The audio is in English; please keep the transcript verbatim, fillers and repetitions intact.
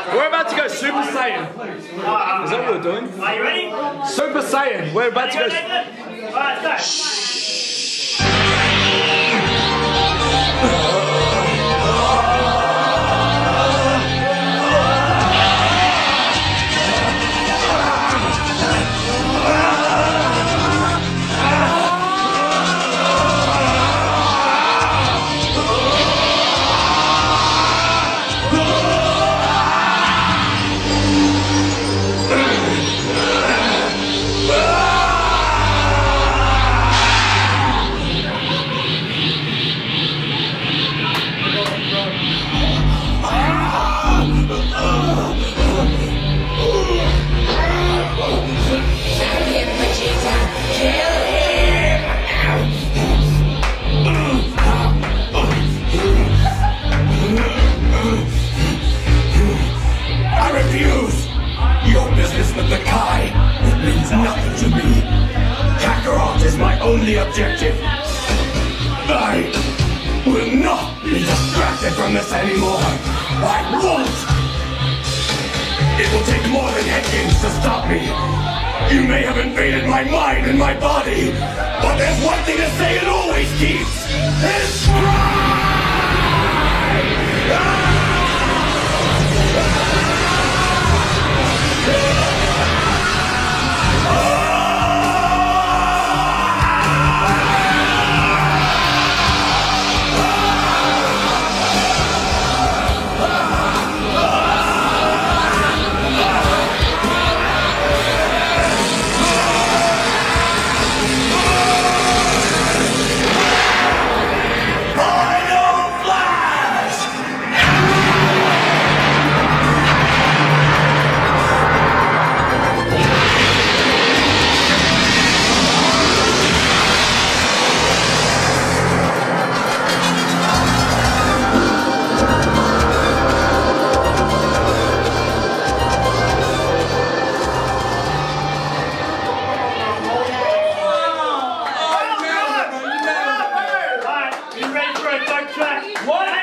We're about to go Super Saiyan. Is that what we're doing? Are you ready? Super Saiyan. We're about to go. Alright, let's go. Only objective. I will not be distracted from this anymore. I won't. It will take more than head games to stop me. You may have invaded my mind and my body, but there's one thing to say it always keeps. It's pride! Ah! What?